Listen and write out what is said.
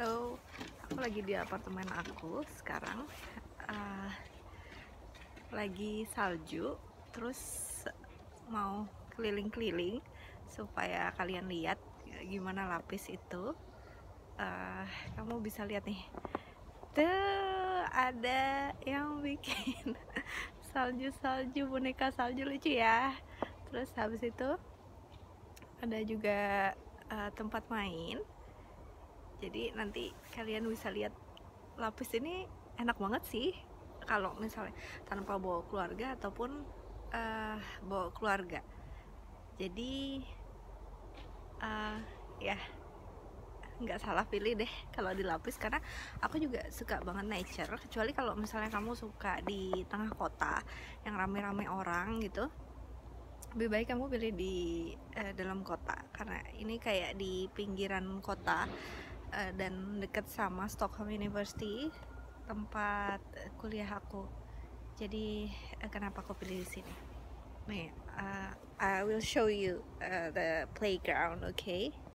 Halo, aku lagi di apartemen aku sekarang. uh, Lagi salju, terus mau keliling-keliling supaya kalian lihat gimana lapis itu. uh, Kamu bisa lihat nih, tuh ada yang bikin salju-salju, boneka salju lucu ya. Terus habis itu ada juga tempat main. Jadi nanti kalian bisa lihat lapis ini enak banget sih kalau misalnya tanpa bawa keluarga ataupun bawa keluarga. Jadi ya nggak salah pilih deh kalau di lapis, karena aku juga suka banget nature. Kecuali kalau misalnya kamu suka di tengah kota yang rame-rame orang gitu, lebih baik kamu pilih di dalam kota, karena ini kayak di pinggiran kota dan dekat sama Stockholm University, tempat kuliah aku. Jadi kenapa aku pilih di sini? Nih, I will show you the playground, okay?